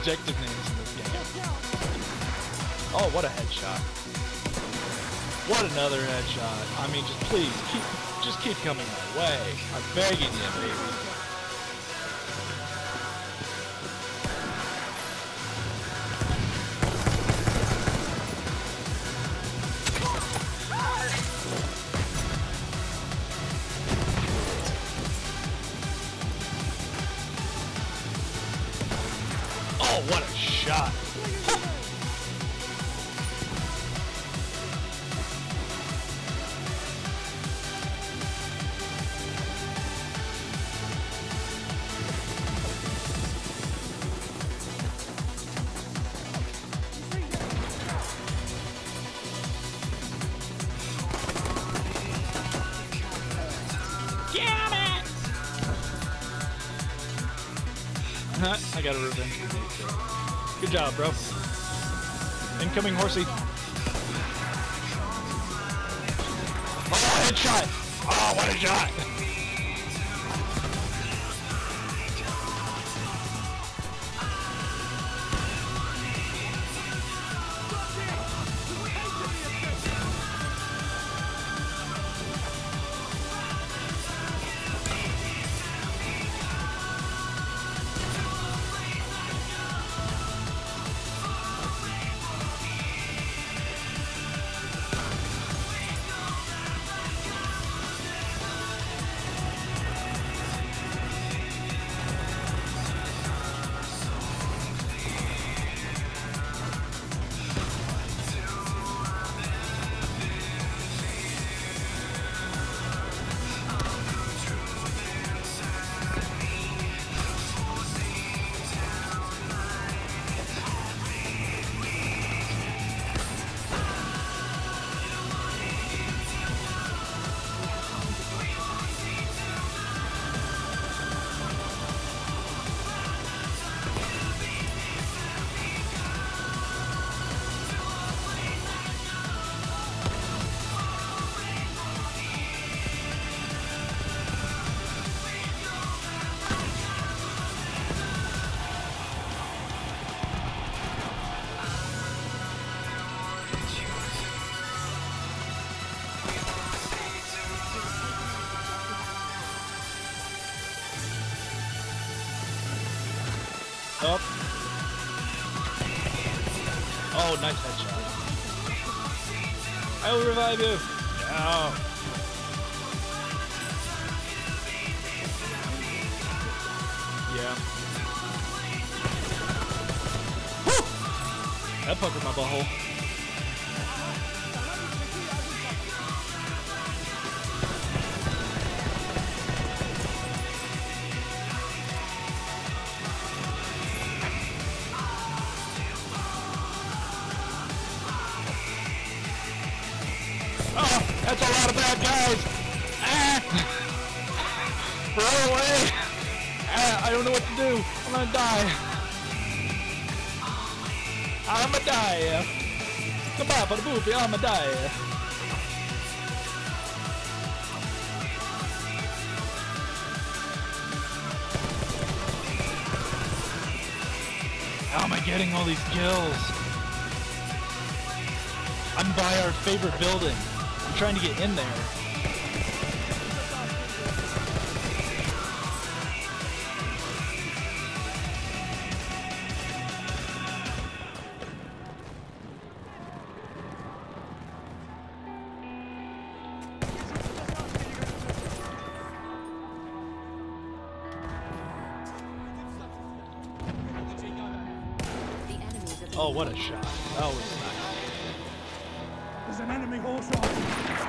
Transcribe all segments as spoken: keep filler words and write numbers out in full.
objective names in this game. Oh, what a headshot. What another headshot. I mean, just please, keep, just keep coming my way. I'm begging you, baby. Oh, what a shot. I got a revenge grenade. Good job, bro. Incoming horsey. Oh, headshot! Oh, what a shot! Up. Oh, nice headshot. I will revive you. No. Yeah. Woo! That puckered my butthole. That's a lot of bad guys. Ah. Run away. Ah, I don't know what to do. I'm gonna die. I'm gonna die. Come on, for the boopy, I'm gonna die. How am I getting all these kills? I'm by our favorite building. I'm trying to get in there. Oh, what a shot. That was nice. There's an enemy horse on.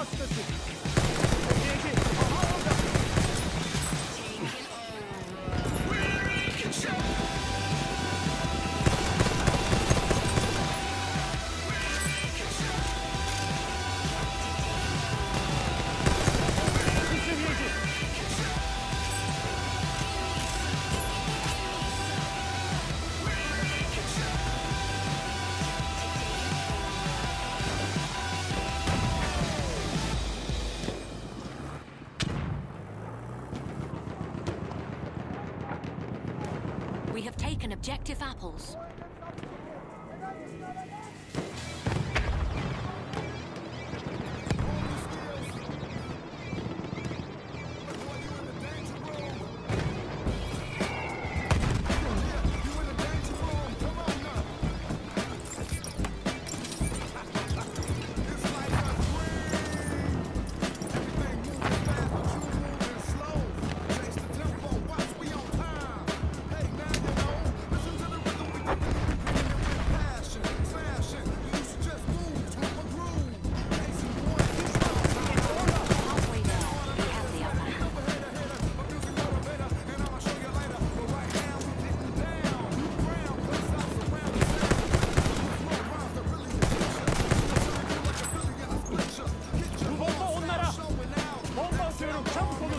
hastası. Seviyeci. Aha orada. Seviyeci. We have taken objective apples. Halfway there, we have the upper hand. Bu bomba onlara. Bomba atıyorum. Çabuk olun.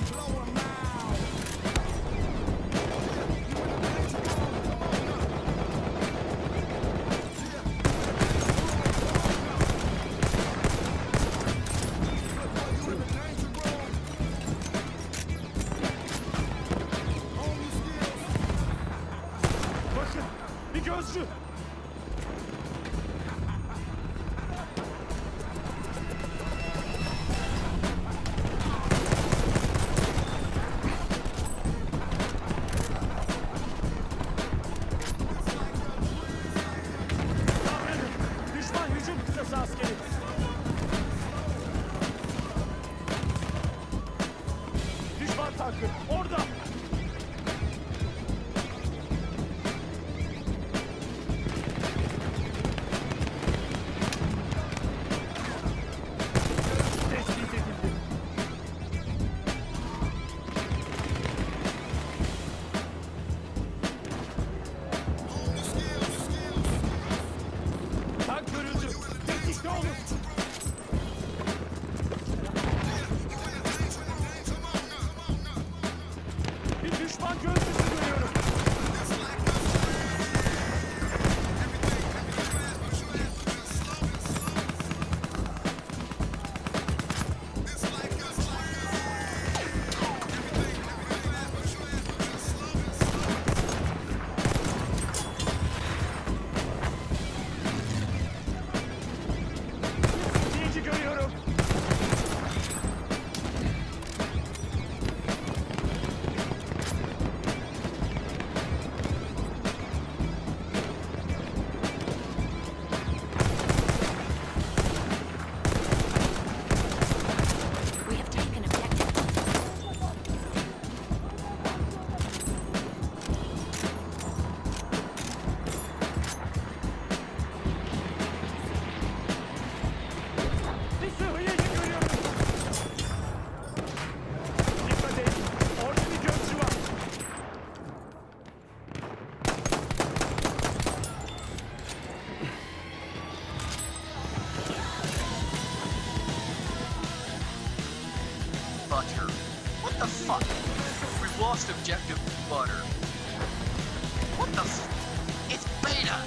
Bakın. Bir gözcü. Sabredin. Düşman hücum kıtası askeri. Düşman tankı. Orada. Tespit edildi. Tank görüldü. Tetikte olun. Bir düşman gözcüsü görüyorum. İzleyici görüyorum. We have taken objective apples. Bir sıhhiyeci görüyorum. Dikkat et. Orada bir gözcü var. Butter. What the fuck? We've lost objective butter. What the f- It's beta!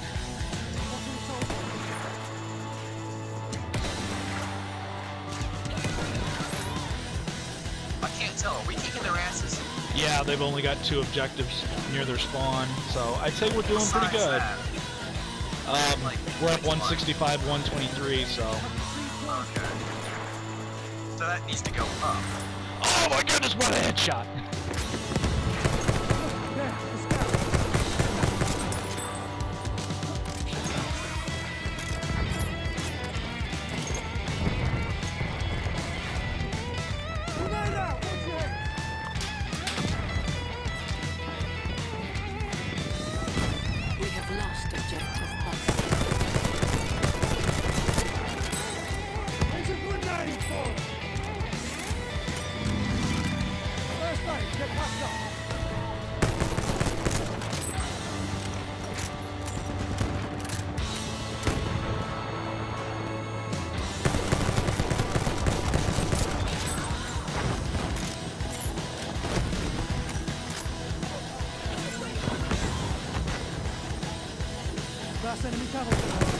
I can't tell. Are we kicking their asses? Yeah, they've only got two objectives near their spawn, so I'd say we're doing pretty Besides good. that, Um, Like, we're at which one one? sixty-five, one twenty-three, so. Okay. So that needs to go up. Oh my goodness, what a headshot! There, the scout. Grenada! Watch your head! We have lost objective butter. There's a grenade for it! That's enemy cavalry.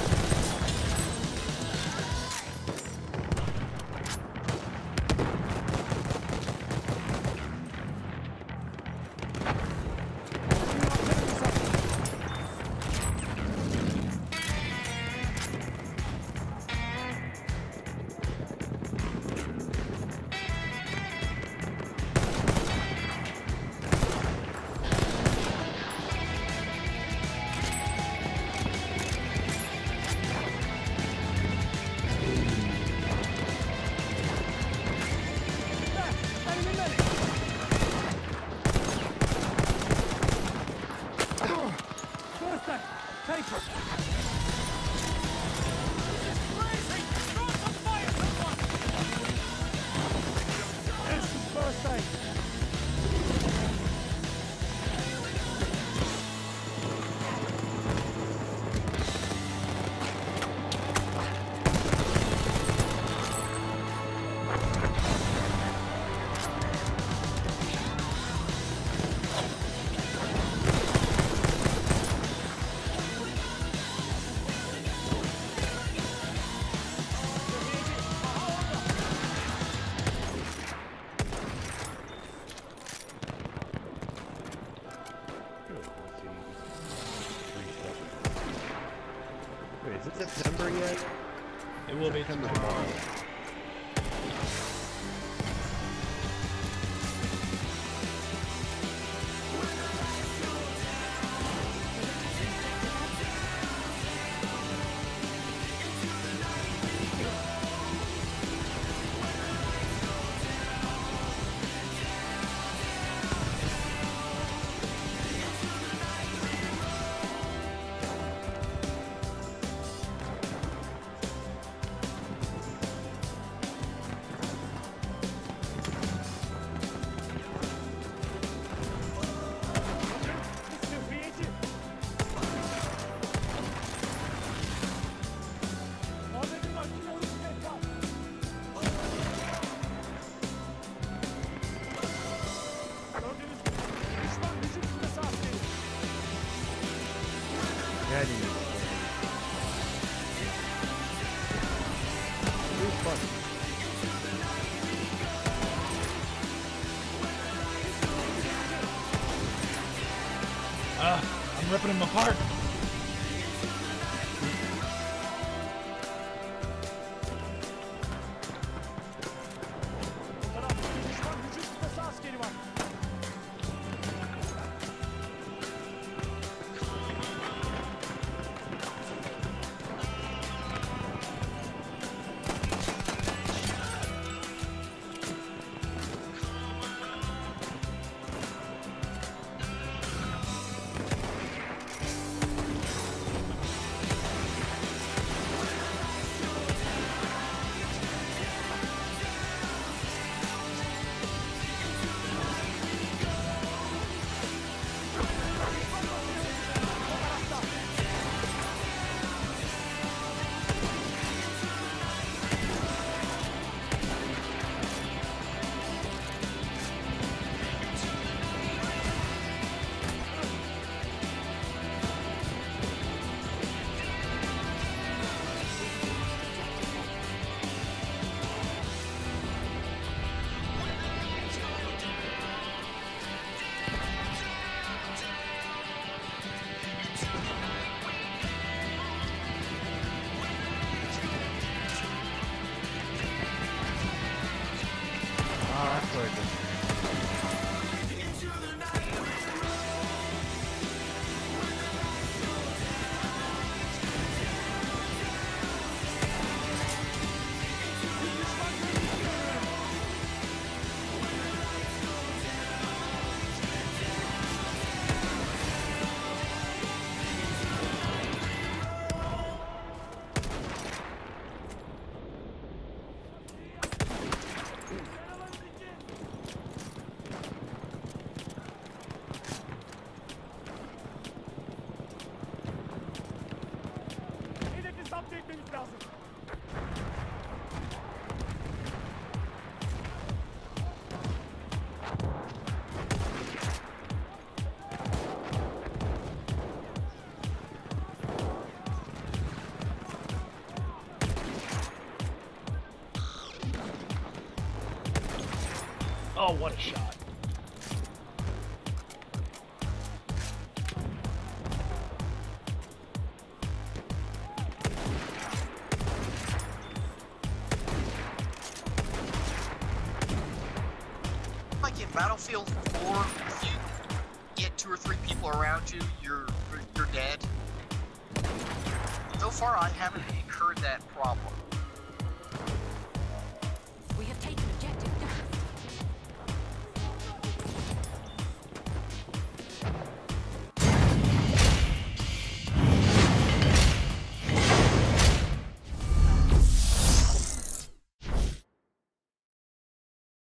Wait, is it September yet? It will be September tomorrow. tomorrow. Daddy. Who's fun? Ah, I'm ripping him apart. Oh, what a shot. Like in Battlefield four, if you get two or three people around you, you're you're dead. So far, I haven't incurred that problem.